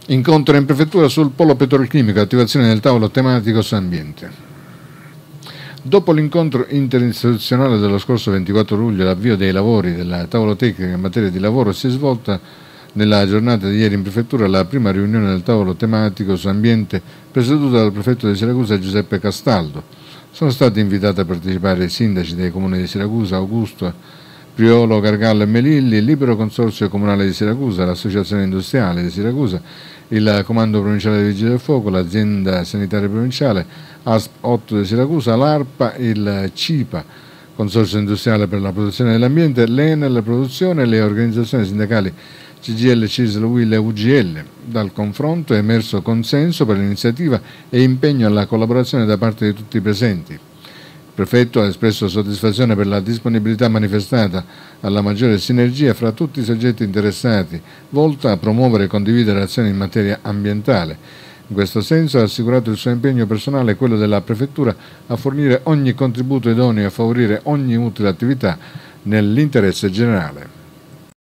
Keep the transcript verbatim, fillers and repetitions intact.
Incontro in prefettura sul polo petrolchimico, attivazione del tavolo tematico su ambiente. Dopo l'incontro interistituzionale dello scorso ventiquattro luglio, l'avvio dei lavori della tavola tecnica in materia di lavoro, si è svolta nella giornata di ieri in prefettura la prima riunione del tavolo tematico su ambiente presieduta dal prefetto di Siracusa Giuseppe Castaldo. Sono stati invitati a partecipare i sindaci dei comuni di Siracusa, Augusto, Priolo, Gargallo e Melilli, il Libero Consorzio Comunale di Siracusa, l'Associazione Industriale di Siracusa, il Comando Provinciale dei Vigili del Fuoco, l'Azienda Sanitaria Provinciale, A S P otto di Siracusa, l'ARPA, il CIPA, Consorzio Industriale per la Protezione dell'Ambiente, l'Enel Produzione e le organizzazioni sindacali C G I L, C I S L, U I L e U G L. Dal confronto è emerso consenso per l'iniziativa e impegno alla collaborazione da parte di tutti i presenti. Il prefetto ha espresso soddisfazione per la disponibilità manifestata alla maggiore sinergia fra tutti i soggetti interessati, volta a promuovere e condividere azioni in materia ambientale. In questo senso ha assicurato il suo impegno personale e quello della prefettura a fornire ogni contributo idoneo a favorire ogni utile attività nell'interesse generale.